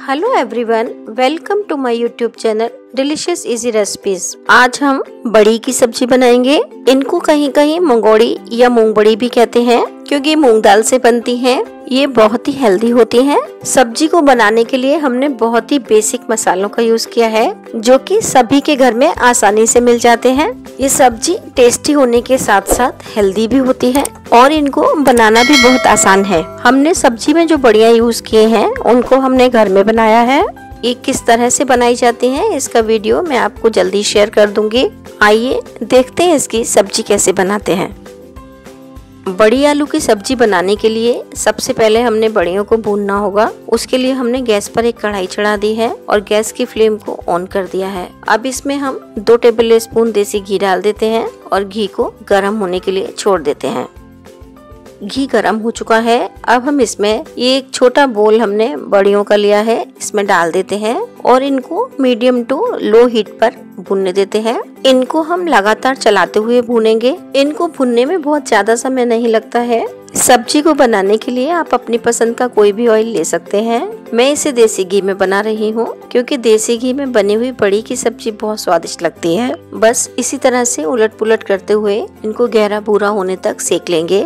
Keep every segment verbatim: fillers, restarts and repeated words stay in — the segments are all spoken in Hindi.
Hello everyone, welcome to my YouTube channel delicious easy recipes. आज हम बड़ी की सब्जी बनाएंगे। इनको कहीं कहीं मंगोड़ी या मूंग बड़ी भी कहते हैं क्योंकि मूंग दाल से बनती हैं। ये बहुत ही हेल्दी होती हैं। सब्जी को बनाने के लिए हमने बहुत ही बेसिक मसालों का यूज किया है जो कि सभी के घर में आसानी से मिल जाते हैं। ये सब्जी टेस्टी होने के साथ साथ हेल्दी भी होती है और इनको बनाना भी बहुत आसान है। हमने सब्जी में जो बड़ियाँ यूज किए हैं उनको हमने घर में बनाया है। ये किस तरह से बनाई जाती हैं इसका वीडियो मैं आपको जल्दी शेयर कर दूंगी। आइए देखते हैं इसकी सब्जी कैसे बनाते हैं। बड़ी आलू की सब्जी बनाने के लिए सबसे पहले हमने बड़ियों को भूनना होगा। उसके लिए हमने गैस पर एक कढ़ाई चढ़ा दी है और गैस की फ्लेम को ऑन कर दिया है। अब इसमें हम दो टेबल स्पून देसी घी डाल देते हैं और घी को गर्म होने के लिए छोड़ देते हैं। घी गर्म हो चुका है। अब हम इसमें ये एक छोटा बोल हमने बड़ियों का लिया है, इसमें डाल देते हैं और इनको मीडियम टू लो हीट पर भूनने देते हैं। इनको हम लगातार चलाते हुए भूनेंगे। इनको भूनने में बहुत ज्यादा समय नहीं लगता है। सब्जी को बनाने के लिए आप अपनी पसंद का कोई भी ऑयल ले सकते हैं। मैं इसे देसी घी में बना रही हूँ क्योंकि देसी घी में बनी हुई बड़ी की सब्जी बहुत स्वादिष्ट लगती है। बस इसी तरह से उलट पुलट करते हुए इनको गहरा भूरा होने तक सेक लेंगे।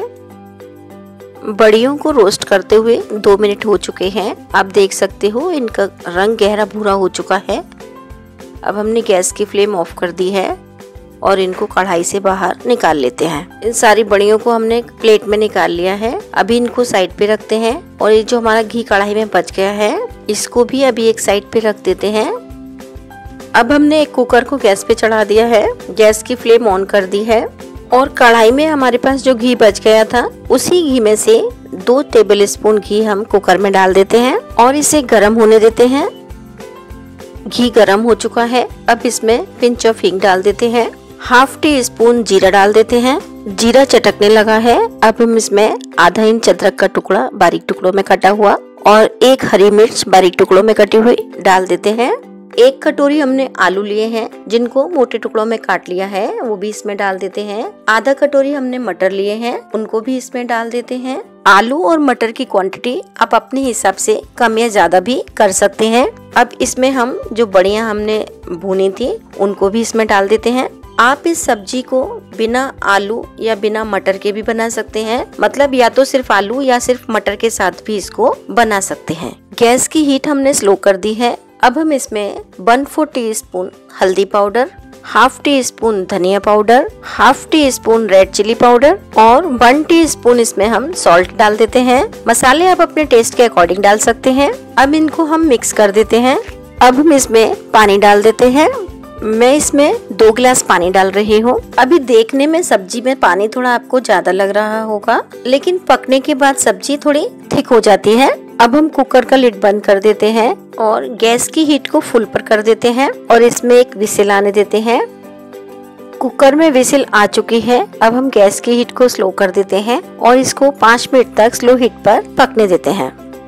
बड़ियों को रोस्ट करते हुए दो मिनट हो चुके हैं। आप देख सकते हो इनका रंग गहरा भूरा हो चुका है। अब हमने गैस की फ्लेम ऑफ कर दी है और इनको कढ़ाई से बाहर निकाल लेते हैं। इन सारी बड़ियों को हमने प्लेट में निकाल लिया है। अभी इनको साइड पे रखते हैं और ये जो हमारा घी कढ़ाई में बच गया है इसको भी अभी एक साइड पे रख देते हैं। अब हमने एक कुकर को गैस पे चढ़ा दिया है, गैस की फ्लेम ऑन कर दी है और कढ़ाई में हमारे पास जो घी बच गया था उसी घी में से दो टेबल स्पून घी हम कुकर में डाल देते हैं और इसे गर्म होने देते हैं। घी गर्म हो चुका है। अब इसमें पिंच ऑफ हींग डाल देते हैं। हाफ टी स्पून जीरा डाल देते हैं। जीरा चटकने लगा है। अब हम इसमें आधा इंच अदरक का टुकड़ा बारीक टुकड़ों में कटा हुआ और एक हरी मिर्च बारीक टुकड़ों में कटी हुई डाल देते हैं। एक कटोरी हमने आलू लिए हैं जिनको मोटे टुकड़ों में काट लिया है, वो भी इसमें डाल देते हैं। आधा कटोरी हमने मटर लिए हैं, उनको भी इसमें डाल देते हैं। आलू और मटर की क्वांटिटी आप अपने हिसाब से कम या ज्यादा भी कर सकते हैं। अब इसमें हम जो बड़ियां हमने भूनी थी उनको भी इसमें डाल देते हैं। आप इस सब्जी को बिना आलू या बिना मटर के भी बना सकते हैं, मतलब या तो सिर्फ आलू या सिर्फ मटर के साथ भी इसको बना सकते हैं। गैस की हीट हमने स्लो कर दी है। अब हम इसमें वन फोर टी स्पून हल्दी पाउडर, हाफ टी स्पून धनिया powder, half teaspoon red chilli powder और वन टी स्पून इसमें हम सॉल्ट डाल देते हैं। मसाले आप अपने टेस्ट के अकॉर्डिंग डाल सकते हैं। अब इनको हम मिक्स कर देते हैं। अब हम इसमें पानी डाल देते हैं। मैं इसमें दो गिलास पानी डाल रही हूँ। अभी देखने में सब्जी में पानी थोड़ा आपको ज्यादा लग रहा होगा लेकिन पकने के बाद सब्जी थोड़ी थिक हो जाती है। अब हम कुकर का लिड बंद कर देते हैं और गैस की हीट को फुल पर कर देते हैं और इसमें एक विसिल आने देते हैं। कुकर में विसिल आ चुकी है। अब हम गैस की हीट को स्लो कर देते हैं और इसको पाँच मिनट तक स्लो हीट पर पकने देते हैं।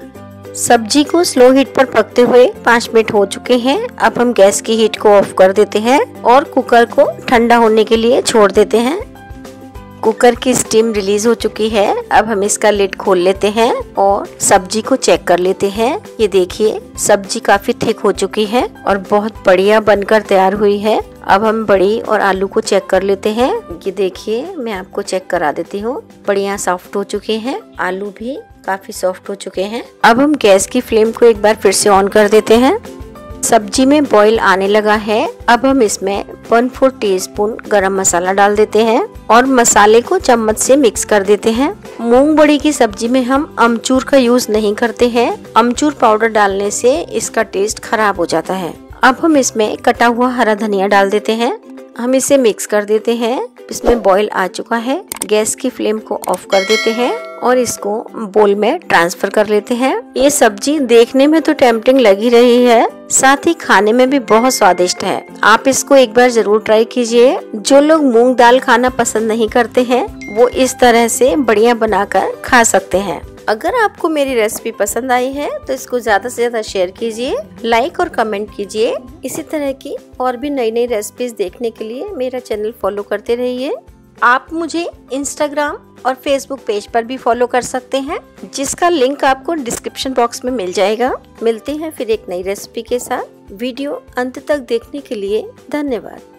सब्जी को स्लो हीट पर पकते हुए पाँच मिनट हो चुके हैं। अब हम गैस की हीट को ऑफ कर देते हैं और कुकर को ठंडा होने के लिए छोड़ देते हैं। कुकर की स्टीम रिलीज हो चुकी है। अब हम इसका लिड खोल लेते हैं और सब्जी को चेक कर लेते हैं। ये देखिए सब्जी काफी थिक हो चुकी है और बहुत बढ़िया बनकर तैयार हुई है। अब हम बड़ी और आलू को चेक कर लेते हैं। ये देखिए मैं आपको चेक करा देती हूँ। बढ़िया सॉफ्ट हो चुके हैं, आलू भी काफी सॉफ्ट हो चुके हैं। अब हम गैस की फ्लेम को एक बार फिर से ऑन कर देते हैं। सब्जी में बॉईल आने लगा है। अब हम इसमें वन फोर टी स्पून गरम मसाला डाल देते हैं और मसाले को चम्मच से मिक्स कर देते हैं। मूंग बड़ी की सब्जी में हम अमचूर का यूज नहीं करते हैं। अमचूर पाउडर डालने से इसका टेस्ट खराब हो जाता है। अब हम इसमें कटा हुआ हरा धनिया डाल देते हैं। हम इसे मिक्स कर देते हैं। इसमें बॉईल आ चुका है। गैस की फ्लेम को ऑफ कर देते हैं और इसको बोल में ट्रांसफर कर लेते हैं। ये सब्जी देखने में तो टेम्पटिंग लगी रही है, साथ ही खाने में भी बहुत स्वादिष्ट है। आप इसको एक बार जरूर ट्राई कीजिए। जो लोग मूंग दाल खाना पसंद नहीं करते हैं वो इस तरह से बढ़िया बनाकर खा सकते हैं। अगर आपको मेरी रेसिपी पसंद आई है तो इसको ज्यादा से ज्यादा शेयर कीजिए, लाइक और कमेंट कीजिए। इसी तरह की और भी नई नई रेसिपीज देखने के लिए मेरा चैनल फॉलो करते रहिए। आप मुझे इंस्टाग्राम और फेसबुक पेज पर भी फॉलो कर सकते हैं, जिसका लिंक आपको डिस्क्रिप्शन बॉक्स में मिल जाएगा। मिलते हैं फिर एक नई रेसिपी के साथ। वीडियो अंत तक देखने के लिए धन्यवाद।